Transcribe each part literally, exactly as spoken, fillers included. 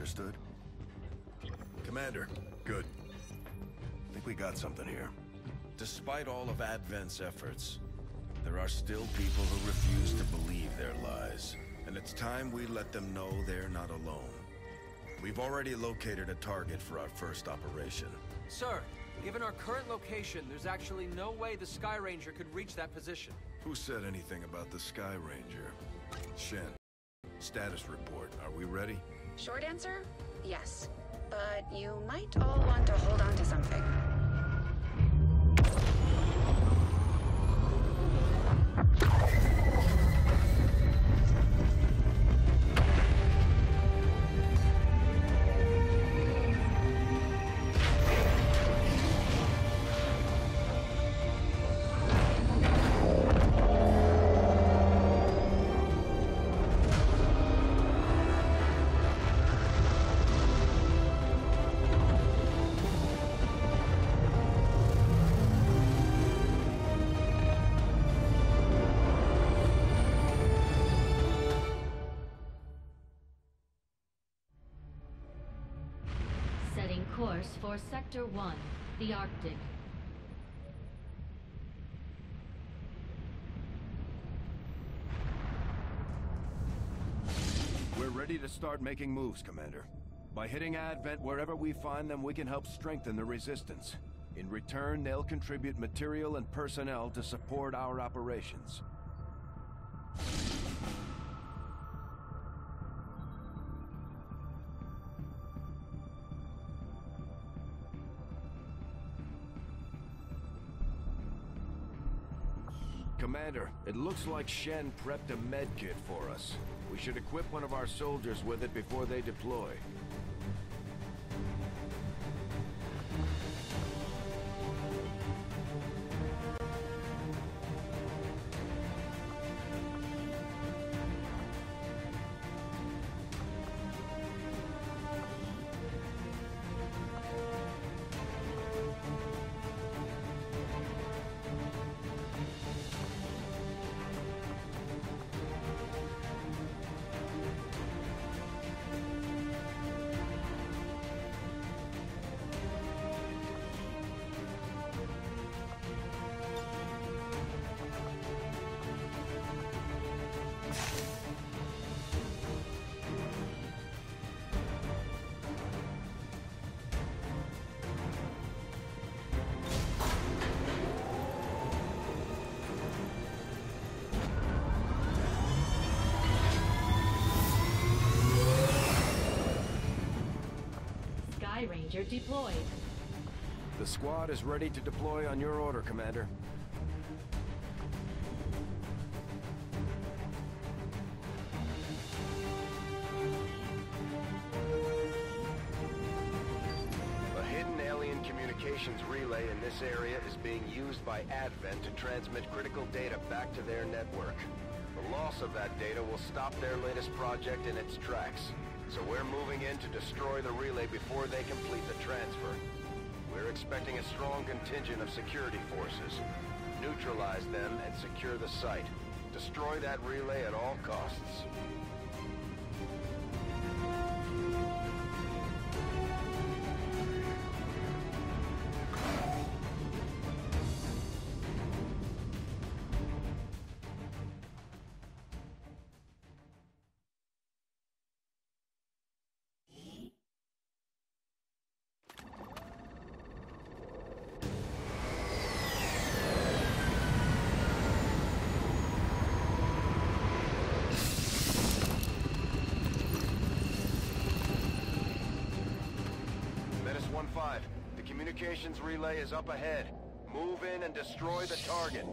Understood? Commander, good. Think we got something here. Despite all of Advent's efforts, there are still people who refuse to believe their lies. And it's time we let them know they're not alone. We've already located a target for our first operation. Sir, given our current location, there's actually no way the Sky Ranger could reach that position. Who said anything about the Sky Ranger? Shen, status report. Are we ready? Short answer, yes. But you might all want to hold on to something. Course for Sector one, the Arctic. We're ready to start making moves, Commander. By hitting Advent wherever we find them, we can help strengthen the Resistance. In return, they'll contribute material and personnel to support our operations. Commander, it looks like Shen prepped a med kit for us. We should equip one of our soldiers with it before they deploy. Ranger deployed. The squad is ready to deploy on your order, Commander. A hidden alien communications relay in this area is being used by Advent to transmit critical data back to their network. The loss of that data will stop their latest project in its tracks. So we're moving in to destroy the relay before they complete the transfer. We're expecting a strong contingent of security forces. Neutralize them and secure the site. Destroy that relay at all costs. one five. The communications relay is up ahead. Move in and destroy the target.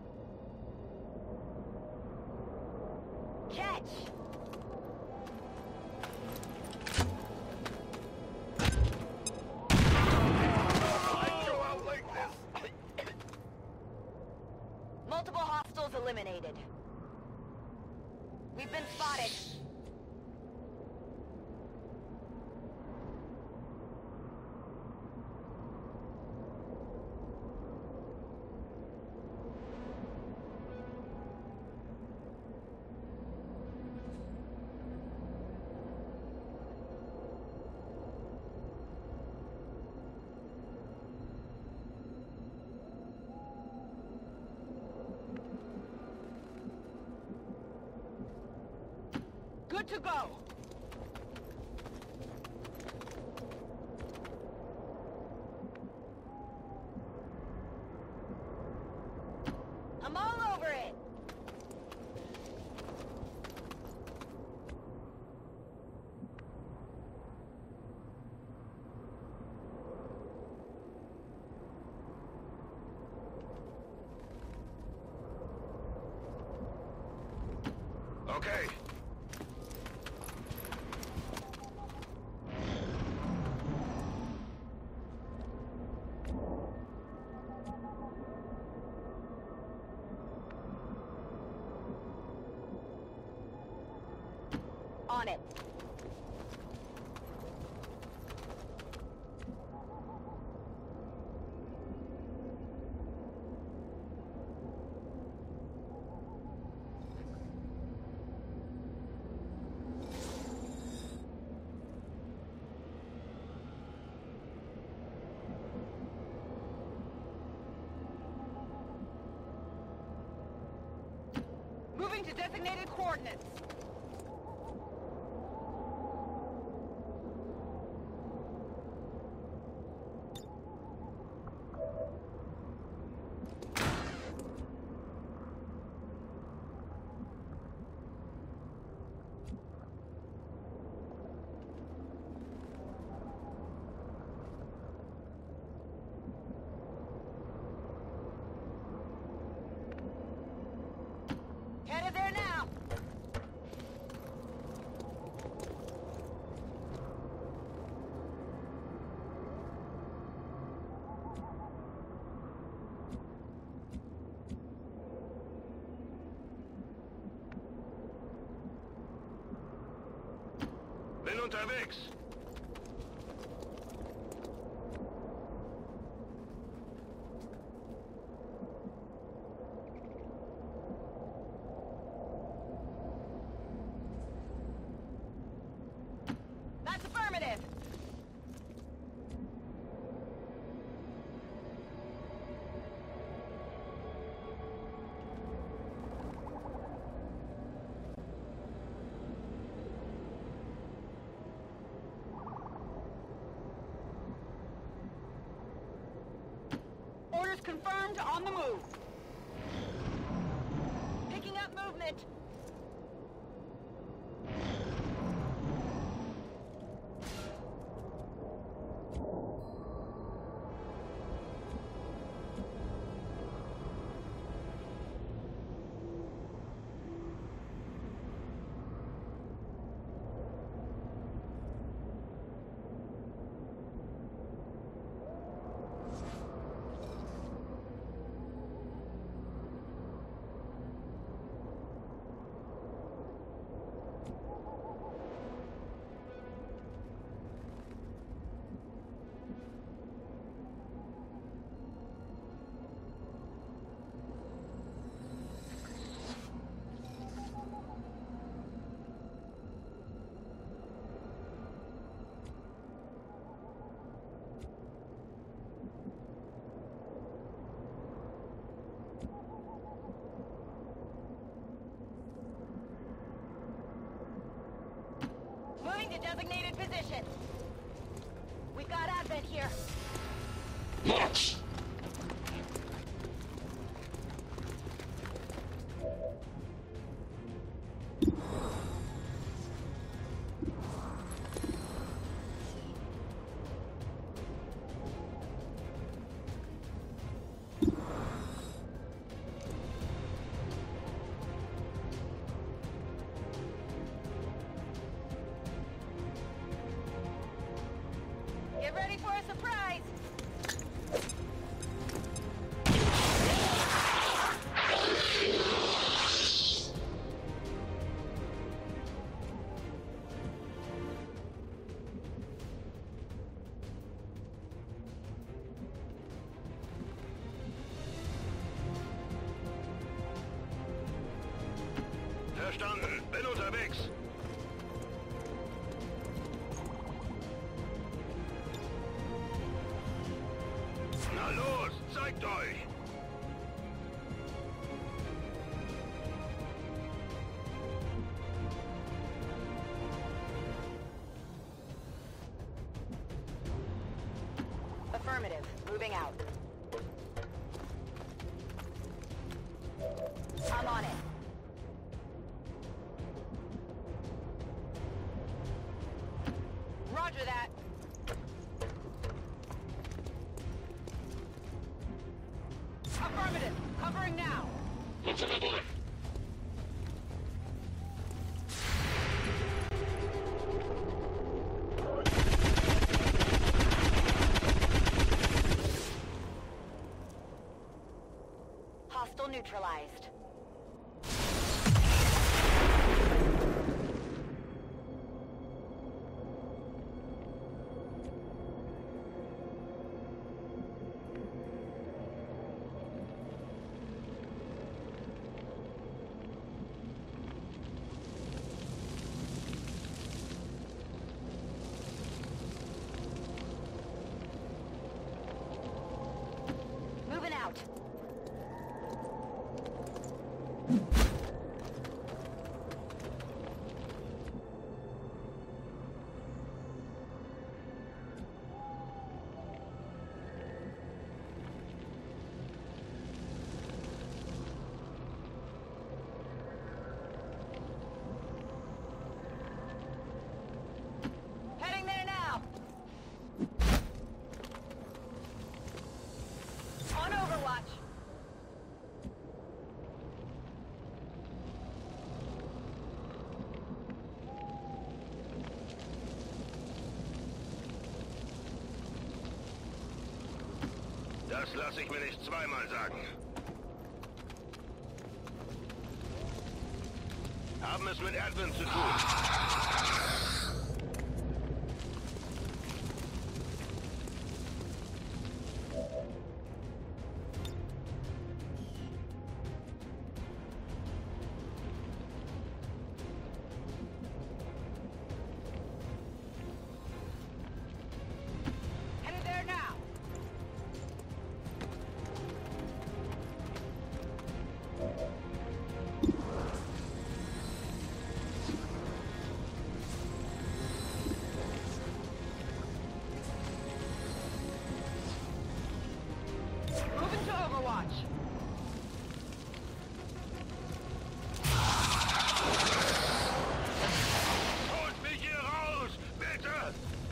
Catch! We've been spotted. Good to go. I'm all over it. Okay. On it. Moving to designated coordinates. Headed there now. Bin unterwegs. That's affirmative. Orders confirmed, on the move. Picking up movement. Moving to designated position. We've got Advent here. March! Get ready for a surprise. Verstanden. Bin unterwegs. Na los, zeigt euch! Affirmative. Moving out. I'm on it. Roger that. Affirmative. Covering now. Hostile neutralized. Moving out. Heading there now. On Overwatch. Das lasse ich mir nicht zweimal sagen. Haben es mit Advent zu tun. Headed there now. Moving to Overwatch. Holt mich hier raus, bitte!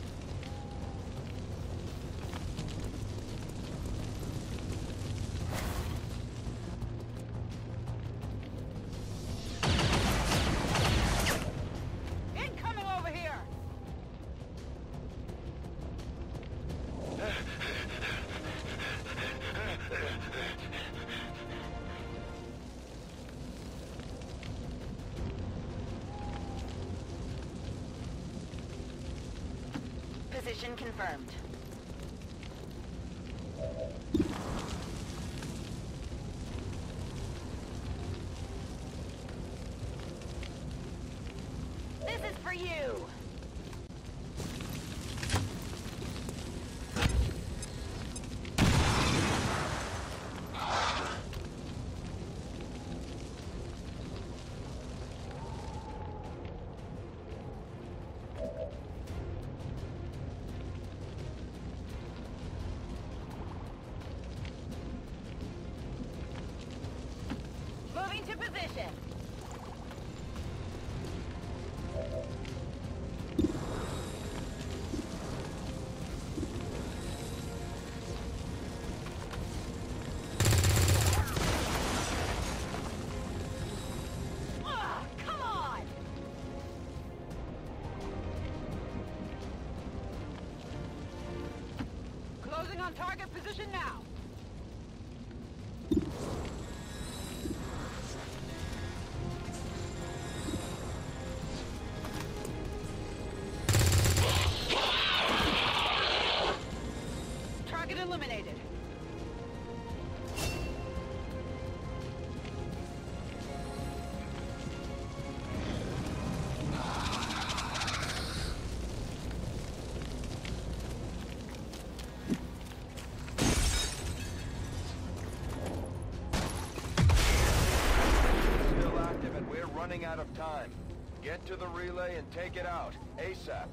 Incoming over here. Position confirmed. This is for you. Moving to position. Ah, come on! Closing on target position now. Target eliminated. out of time. Get to the relay and take it out, ASAP.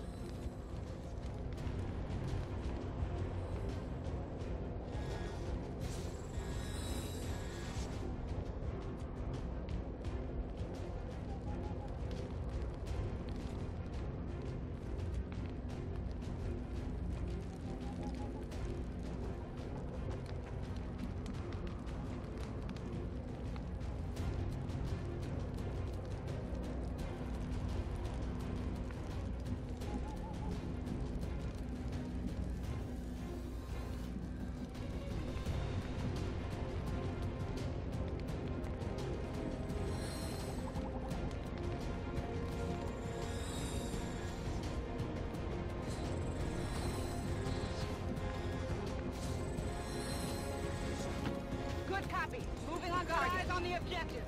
Good copy. Moving on target. Eyes on the objective.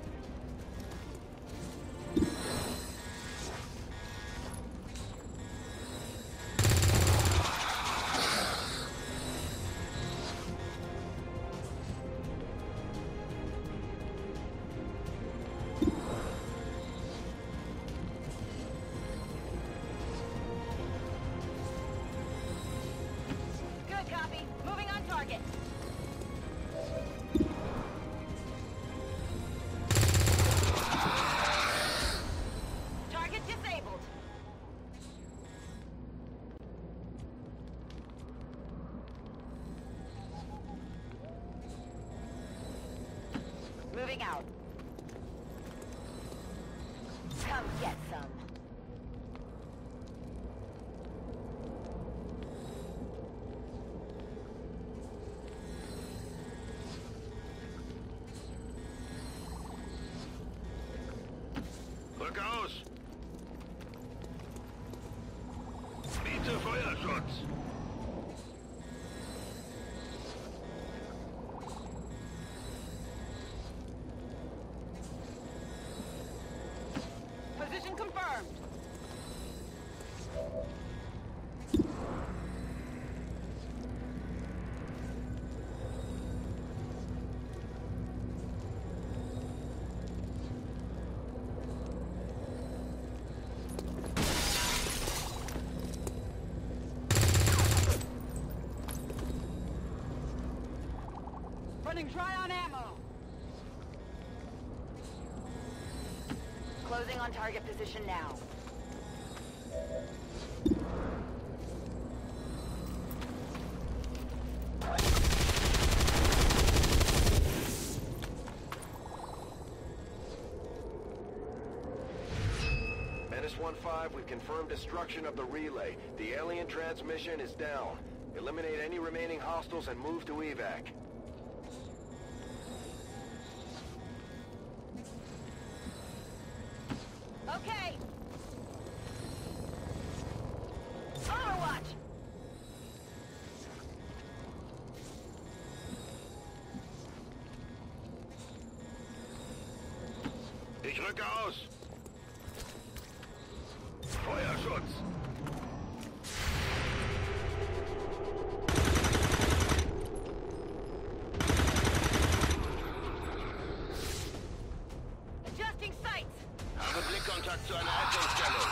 Good copy. Moving on target. Target disabled. Moving out. Come get some. Rück aus! Biete Feuerschutz! Position confirmed. Running dry on ammo. Closing on target position now. Menace one five, we've confirmed destruction of the relay. The alien transmission is down. Eliminate any remaining hostiles and move to evac. Okay. Overwatch. Ich rücke aus! Feuerschutz! Adjusting sights. Habe Blickkontakt zu einer Rettungsstelle!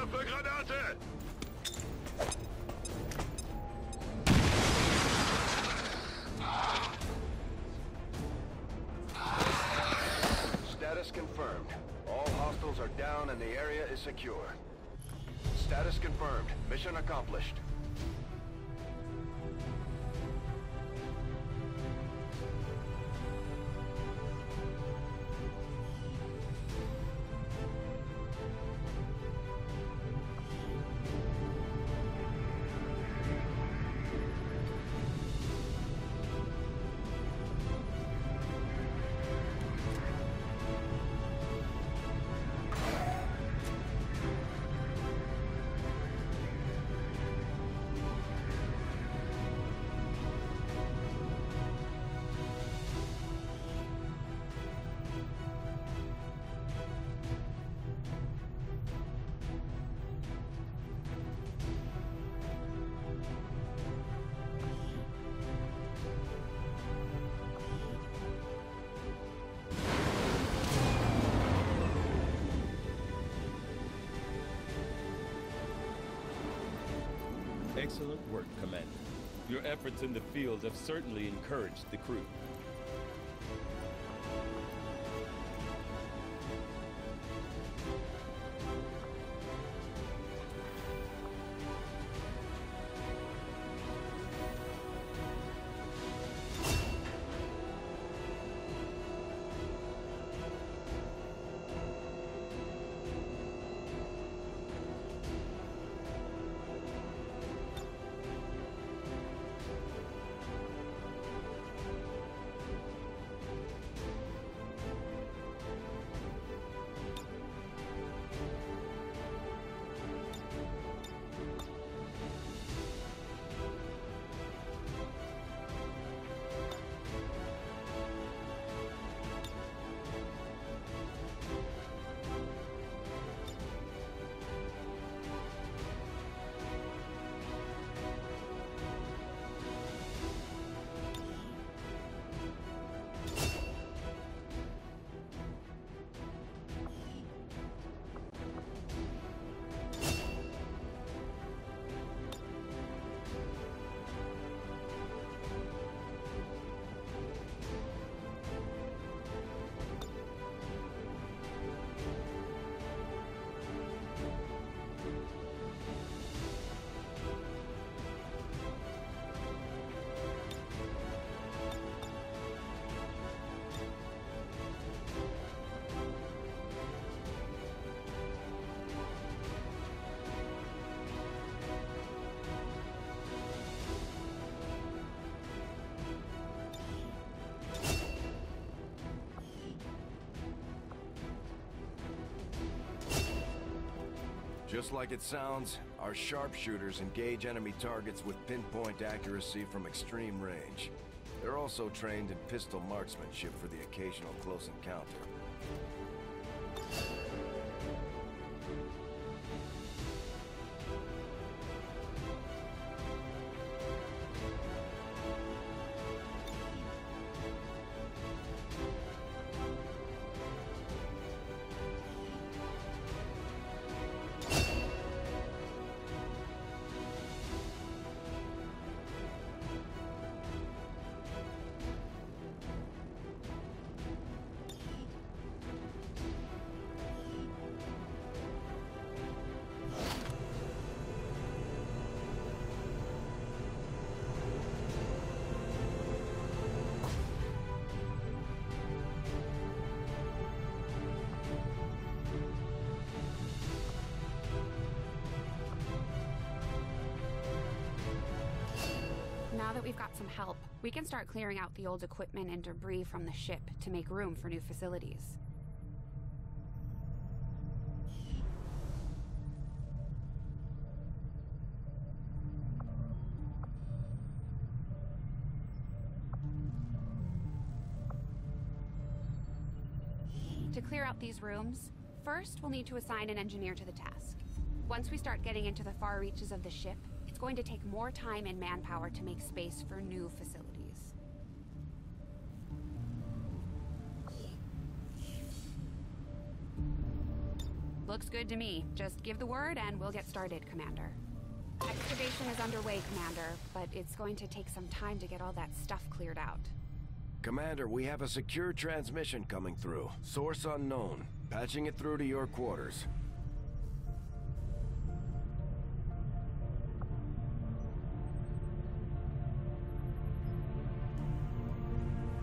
Treffergranate! Status confirmed. All hostiles are down and the area is secure. Status confirmed. Mission accomplished. Excellent work, Commander. Your efforts in the field have certainly encouraged the crew. Just like it sounds, our sharpshooters engage enemy targets with pinpoint accuracy from extreme range. They're also trained in pistol marksmanship for the occasional close encounter. Now that we've got some help, we can start clearing out the old equipment and debris from the ship to make room for new facilities. To clear out these rooms, first we'll need to assign an engineer to the task. Once we start getting into the far reaches of the ship, it's going to take more time and manpower to make space for new facilities. Looks good to me. Just give the word and we'll get started, Commander. Excavation is underway, Commander, but it's going to take some time to get all that stuff cleared out. Commander, we have a secure transmission coming through. Source unknown. Patching it through to your quarters.